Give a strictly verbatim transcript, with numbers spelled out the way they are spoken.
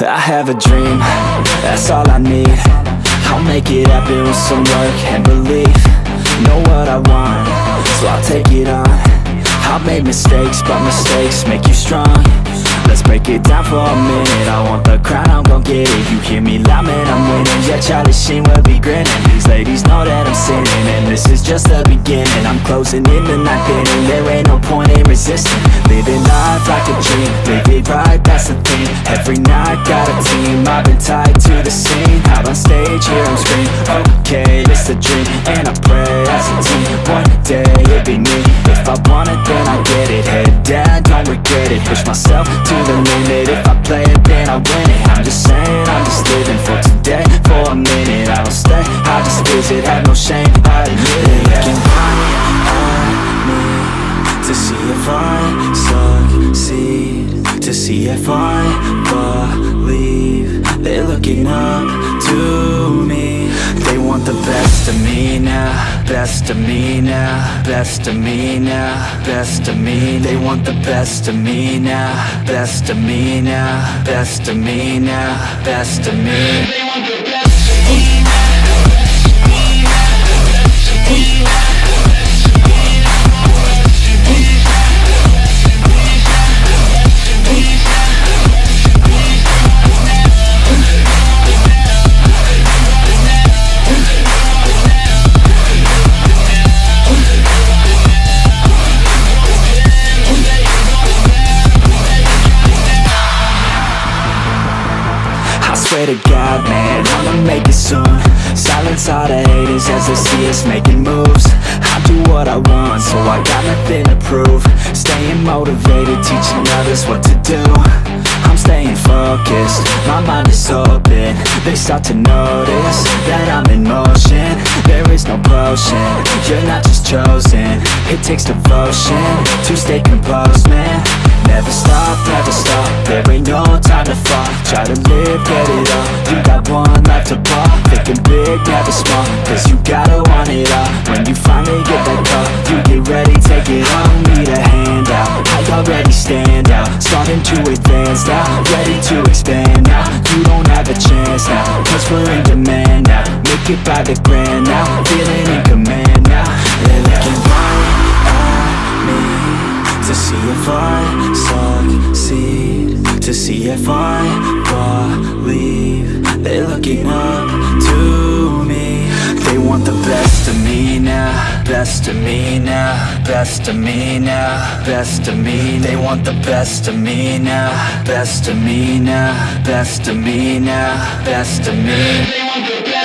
I have a dream, that's all I need. I'll make it happen with some work and belief. Know what I want, so I'll take it on. I've made mistakes, but mistakes make you strong. Let's break it down for a minute. I want the crown, I'm gon' get it. You hear me loud, man, I'm winning. Yeah, Charlie Sheen will be grinning. These ladies know that I'm sinning, and this is just the beginning. I'm closing in the night inning. There ain't no point in resisting. Living life like a dream, live it right, that's the thing. Every night got a team, I've been tied to the scene. Out on stage, here I'm screaming, okay, it's a dream. And I pray as a team, one day it'll be me. If I want it, then I get it. Head down, don't regret it. Push myself to the limit. If I play it, then I win it. I'm just saying, I'm just living for today. For a minute, I don't stay, I just visit. Have no shame, I admit it. Looking right at me to see if I succeed, to see if I believe. They're looking up to me. They want the best of me now, best of me now, best of me now, best of me. They want the best of me now, best of me now, best of me now, best of me. They want the best of me now. Swear to God, man, I'ma make it soon. Silence all the haters as they see us making moves. I do what I want, so I got nothing to prove. Staying motivated, teaching others what to do. I'm staying focused, my mind is open. They start to notice that I'm in motion. There is no potion, you're not just chosen. It takes devotion to stay composed, man. Never stop, never stop, there ain't no time to fall. Try to live, get it all, you got one life to ball. Thinking big, never small, cause you gotta want it all. When you finally get that call, you get ready, take it on. Need a handout, I already stand out. Starting to advance now, ready to expand now. You don't have a chance now, cause we're in demand now. Make it by the grand now, feeling in command now. They're looking right at me to see if I succeed, to see if I believe. They're looking up to me. They want the best of me now, best of me now, best of me now, best of me. They want the best of me now, best of me now, best of me now, best of me. They want the best.